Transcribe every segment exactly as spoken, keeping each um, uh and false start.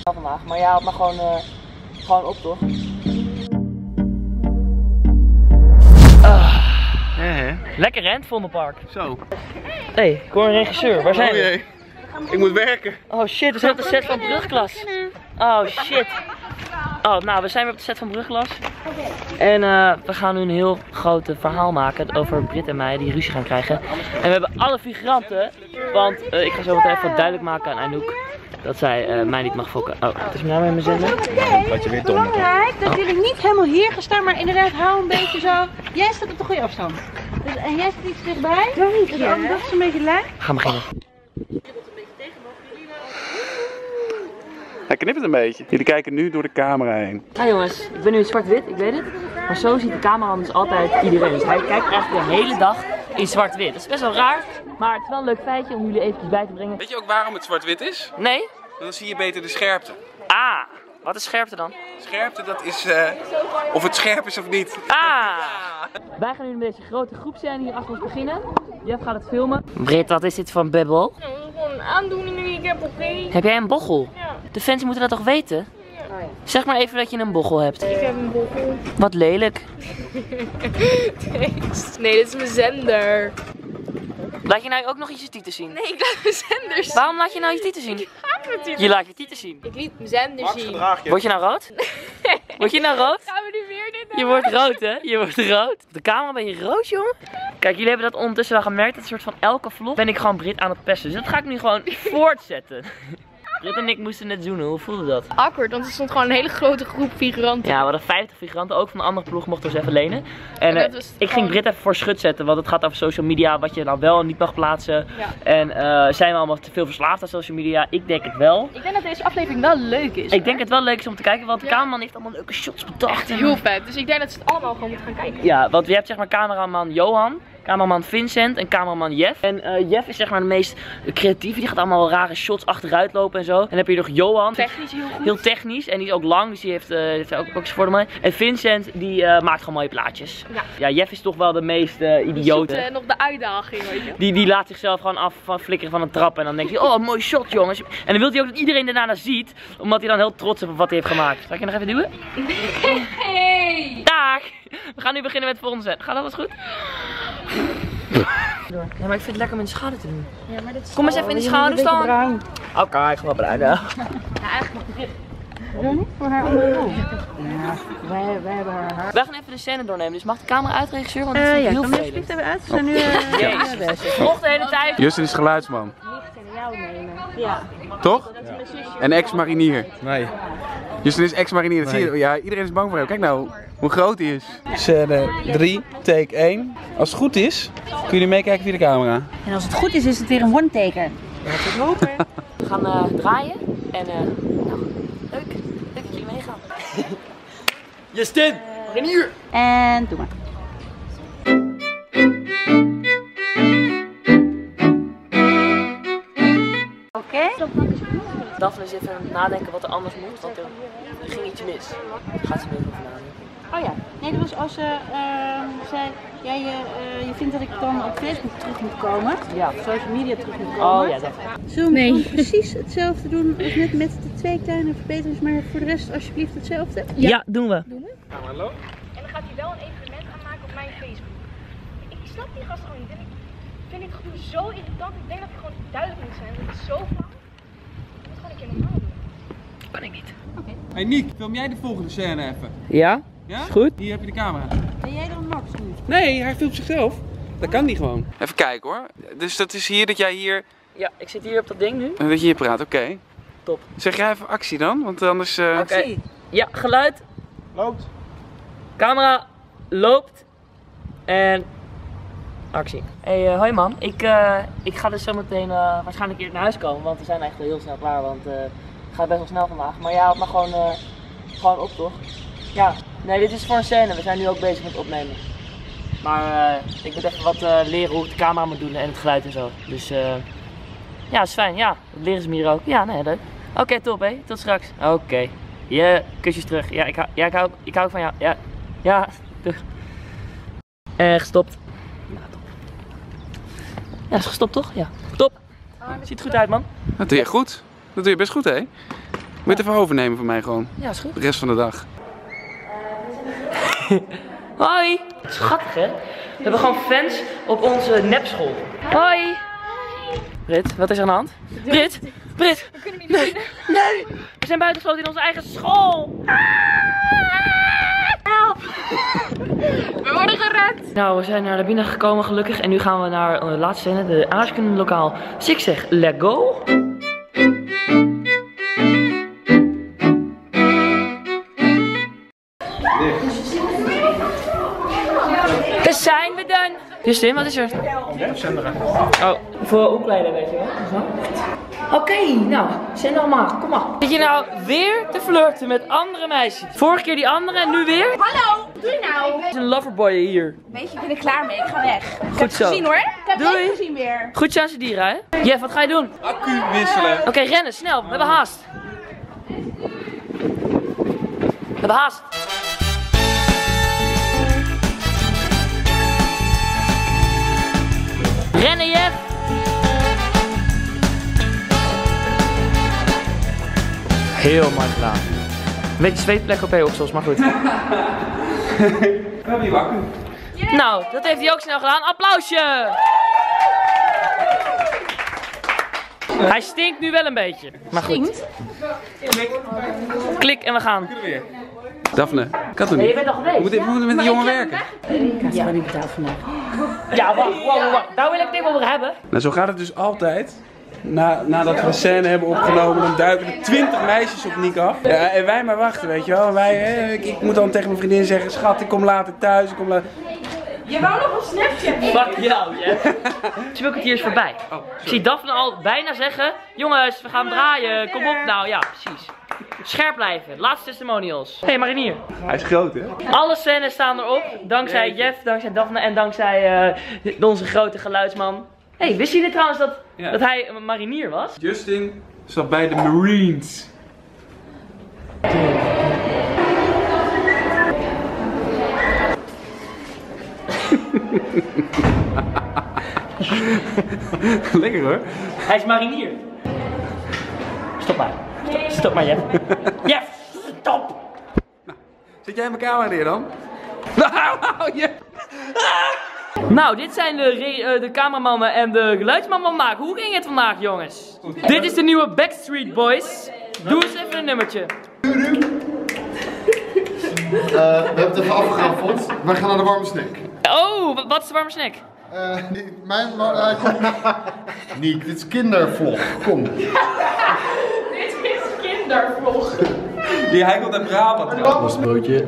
vandaag, maar jij haalt me gewoon, uh, gewoon op, toch? Ah. Ja, Lekker hè, het Vondelpark. zo. Hé, hey, ik hoor een regisseur. Waar zijn oh, we? Ik moet werken. Oh shit, we zijn op de set van Brugklas. Oh shit. Oh, nou, we zijn weer op de set van Brugklas. En uh, we gaan nu een heel groot verhaal maken over Brit en mij die ruzie gaan krijgen. En we hebben alle figuranten, want uh, ik ga zo meteen even duidelijk maken aan Anouk dat zij uh, mij niet mag fokken. Oh, het is met name in mijn zender. Het is belangrijk dat jullie niet helemaal hier gaan staan, maar inderdaad hou een beetje zo. Jij staat op de goede afstand. Dus, en jij staat iets dichtbij. Dank je. Dus dat is een beetje lijn. Gaan we beginnen. Hij knippert een beetje. Jullie kijken nu door de camera heen. Nou jongens, ik ben nu in zwart-wit, ik weet het. Maar zo ziet de cameraman dus altijd iedereen. Dus hij kijkt eigenlijk de hele dag in zwart-wit. Dat is best wel raar, maar het is wel een leuk feitje om jullie eventjes bij te brengen. Weet je ook waarom het zwart-wit is? Nee? Dan zie je beter de scherpte. Ah, wat is scherpte dan? Scherpte, dat is uh, of het scherp is of niet. Ah! Ja. Wij gaan nu met deze grote groepscène hier achter ons beginnen. Jeff gaat het filmen. Brit, wat is dit voor een bubbel? Ja, dat is gewoon een aandoening die ik heb, oké? Okay? Heb jij een bochel? Ja. De fans moeten dat toch weten? Ja. Zeg maar even dat je een bochel hebt. Ik heb een bochel. Wat lelijk. Nee, dit is mijn zender. Laat je nou ook nog eens je tieten zien? Nee, ik laat mijn zender zien. Waarom laat je nou je tieten zien? Ik ga mijn tieten. Je laat je tieten zien. Ik liet mijn zender Max, zien. gedraag je. Word je nou rood? Word je nou rood? Gaan we nu weer dit doen? Je wordt rood hè? Je wordt rood. Op de camera ben je rood jongen. Kijk, jullie hebben dat ondertussen wel gemerkt. Dat soort van elke vlog ben ik gewoon Brit aan het pesten. Dus dat ga ik nu gewoon voortzetten. Brit en ik moesten net zoenen. Hoe voelde dat? Awkward, want er stond gewoon een hele grote groep figuranten. Ja, we hadden vijftig figuranten. Ook van de andere ploeg mochten we ze even lenen. En uh, ik gewoon... ging Brit even voor schut zetten. Want het gaat over social media. Wat je nou wel en niet mag plaatsen. Ja. En uh, zijn we allemaal te veel verslaafd aan social media? Ik denk het wel. Ik denk dat deze aflevering wel leuk is. Ik denk het wel leuk is om te kijken. Want de ja. cameraman heeft allemaal leuke shots bedacht. Echt heel vet. Dus ik denk dat ze het allemaal gewoon moeten gaan kijken. Ja, want je hebt zeg maar cameraman Johan. Cameraman Vincent en cameraman Jeff. En uh, Jeff is zeg maar de meest creatieve. Die gaat allemaal wel rare shots achteruit lopen en zo. En dan heb je nog Johan. Technisch heel goed. Heel technisch. En die is ook lang. Dus die heeft, uh, heeft ook, ook zijn voordeel. En Vincent die uh, maakt gewoon mooie plaatjes. Ja. Ja, Jeff is toch wel de meest uh, idiote. Die zoekt, uh, nog de uitdaging, weet je. Die, die laat zichzelf gewoon af van flikkeren van een trap. En dan denkt hij, oh, een mooi shot jongens. En dan wil hij ook dat iedereen daarna ziet. Omdat hij dan heel trots is op wat hij heeft gemaakt. Zal ik je nog even duwen? Hey! Dag! We gaan nu beginnen met het volgende set. Gaat alles goed? Ja, maar ik vind het lekker om in de schaduw te doen. Ja, maar dit Kom eens even in de schaduw staan. Oké, okay, ik ga wel bruin. Ja, eigenlijk mag ik. Wil niet voor haar andere rol? Ja, wij, wij hebben haar haar. Wij gaan even de scène doornemen, dus mag de camera uit, regisseur? Want Uh, het is ja, heel kan veel. alsjeblieft even uit. We zijn nu uh, Jezus. bezig. Volg de hele tijd. Justin is geluidsman. Nicht en jou nemen. Ja. Toch? Ja. En ex-marinier. Nee. Justin is ex-marinier. Dat Nee. zie je. Ja, iedereen is bang voor hem. Kijk nou hoe groot hij is. Scène drie, take één. Als het goed is, kunnen jullie meekijken via de camera. En als het goed is, is het weer een one-taker. Laten we het hopen. We gaan uh, draaien en uh, nou, leuk. Leuk dat jullie meegaan. Justin, marinier! En doe maar. Oké. Okay. Daphne is even aan het nadenken wat er anders moet, want er, er ging iets mis. Gaat ze nu even nadenken. Oh ja, nee, dat was als ze uh, zei, ja, je, uh, je vindt dat ik dan op Facebook terug moet komen, ja. op social media terug moet komen. Oh ja, dat. Zullen we nee. precies hetzelfde doen als net met de twee kleine verbeterings, maar voor de rest alsjeblieft hetzelfde? Ja, ja doen we. Doen we? Nou, hallo. En dan gaat hij wel een evenement gaan maken op mijn Facebook. Ik snap die gast gewoon niet. En ik vind het gedoe zo irritant. Ik denk dat ik gewoon duidelijk moet zijn. Dat is zo fout. Dat ga ik je normaal doen. Kan ik niet. Oké. Okay. Hey Niek, film jij de volgende scène even? Ja? Ja? Is goed. Hier heb je de camera. Ben jij dan Max nu? Nee, hij filmt zichzelf. Dat kan niet gewoon. Even kijken hoor. Dus dat is hier dat jij hier, Ja, ik zit hier op dat ding nu. dat je hier praat, oké. Okay. Top. Zeg jij even actie dan, want anders... Uh... Oké. Okay. Ja, geluid. Loopt. Camera loopt. En actie. Hey, uh, hoi man. Ik, uh, ik ga dus zo meteen uh, waarschijnlijk hier naar huis komen, want we zijn echt heel snel klaar, want uh, het gaat best wel snel vandaag. Maar ja, haalt me gewoon, uh, gewoon op toch? Ja, nee, dit is voor een scène. We zijn nu ook bezig met opnemen. Maar uh, ik moet even wat uh, leren hoe ik de camera moet doen en het geluid en zo. Dus uh, ja, dat is fijn. Ja, dat leren ze me hier ook. Ja, nee, leuk. Oké, okay, top hé. Tot straks. Oké. Okay. Yeah, kusjes terug. Ja, ik hou, ja, ik hou, ik hou van jou. Ja, ja. En gestopt. Ja, top. Ja, is gestopt toch? Ja. Top. Ziet er goed uit man. Dat doe je goed. Dat doe je best goed hè. je het even overnemen van mij gewoon? Ja, is goed. De rest van de dag. Hoi! Schattig hè? We hebben gewoon fans op onze nepschool. Hoi! Brit, wat is er aan de hand? Brit! Brit! We kunnen niet Nee! Nee! We zijn buitengesloten in onze eigen school! Help! We worden gered! Nou, we zijn naar binnen gekomen gelukkig en nu gaan we naar de laatste scène, de aardrijkskundelokaal. Dus ik zeg, let's go! Daar zijn we dan! Justin, wat is er? Oh, voor opleiden weet je wel. Oké, okay, nou, zend nog maar, kom maar. Zit je nou weer te flirten met andere meisjes? Vorige keer die andere en nu weer? Hallo, doe je nou? Er is een loverboy hier. Weet je, ik ben er klaar mee. Ik ga weg. Ik Goed heb zo. het gezien hoor. Ik heb het Doei. even gezien weer. Goed chance dieren, hè? Jeff, wat ga je doen? Accu wisselen. Oké, okay, rennen, snel. We hebben haast. We hebben haast. Rennen, Jeff. Heel mooi gedaan. Een beetje zweetplek op je oksels, maar goed. We hebben hier accu. Nou, dat heeft hij ook snel gedaan. Applausje! Hij stinkt nu wel een beetje. Maar goed. Klik en we gaan. Daphne, ik had er Nee, je niet. bent al geweest. We moeten, we moeten met die jongen werken. Ja, maar niet betaald vandaag. Ja, wacht, wacht, wacht. Daar wil ik het even over hebben. Nou, zo gaat het dus altijd. Na, nadat we een scène hebben opgenomen, dan duiken er twintig meisjes op Nick af. Ja, en wij maar wachten, weet je wel. En wij, hè, ik, ik moet dan tegen mijn vriendin zeggen, schat, ik kom later thuis. Ik kom later... Je wou nog een Snapchat. Fuck jou, Jeff. Spulkwartier is voorbij. Ik zie Daphne al bijna zeggen, jongens, we gaan draaien, kom op. Nou ja, precies. Scherp blijven, laatste testimonials. Hé, hey, Marinier. Hij is groot, hè? Alle scènes staan erop, dankzij Jeff, dankzij Daphne en dankzij uh, onze grote geluidsman. Hé, hey, wist jullie trouwens dat, Ja. dat hij een marinier was? Justin zat bij de Marines. Lekker hoor. Hij is marinier. Stop maar. Stop, stop maar, Jeff. Jeff, stop! Zit jij in mijn camera neer dan? Nou, je. Nou, dit zijn de, re uh, de cameramannen en de geluidsman van vandaag. Hoe ging het vandaag, jongens? Dit is de nieuwe Backstreet Boys. Doe eens even een nummertje. Uh, we hebben het even afgerafeld. Wij gaan naar de warme snack. Oh, wat, wat is de warme snack? Uh, die- mijn uh, kom. Niek, dit is kindervlog. Kom. Dit is kindervlog. Die, hij komt uit Brabant. Worstbroodje.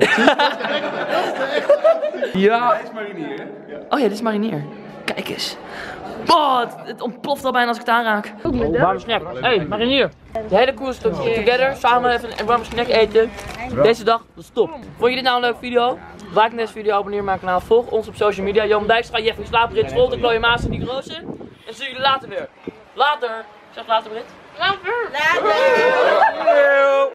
Ja. Hij is marinier, hè? Oh ja, dit is marinier. Kijk eens. Oh, het, het ontploft al bijna als ik het aanraak. Warme snack. Hé, hey, marinier. De hele koers together, samen even een warme snack eten. Deze dag, dat is top. Vond je dit nou een leuke video? Like deze video, abonneer mijn kanaal, volg ons op social media. Jan Dijkstra, Jeffrey Slaap, Brit Scholte, Chloe Maas en Nick Roosen. En zien jullie later weer. Later. Zeg later, Brit. Later. Later.